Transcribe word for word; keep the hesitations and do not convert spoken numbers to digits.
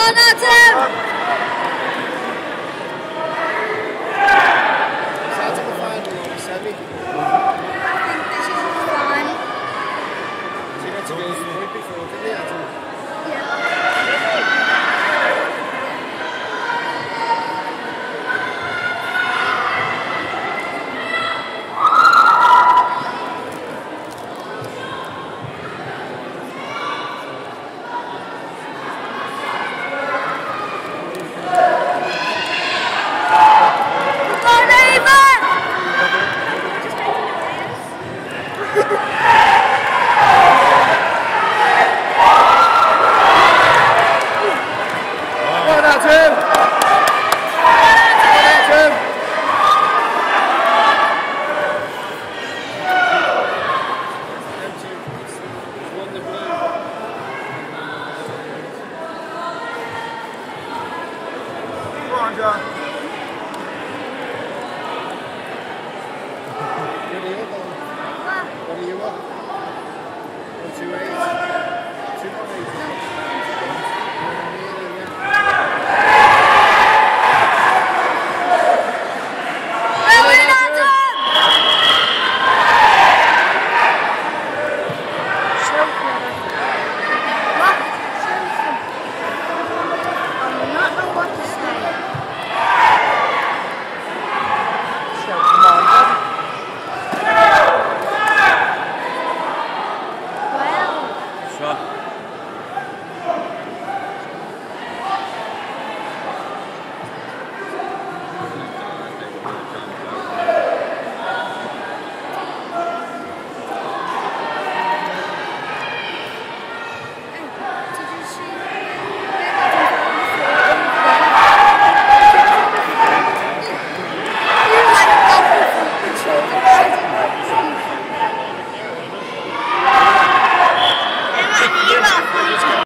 on, Adam! Start to the final or the semi? I think this is the final. So you had to go to the point before, didn't you, Adam? Yeah. Sure.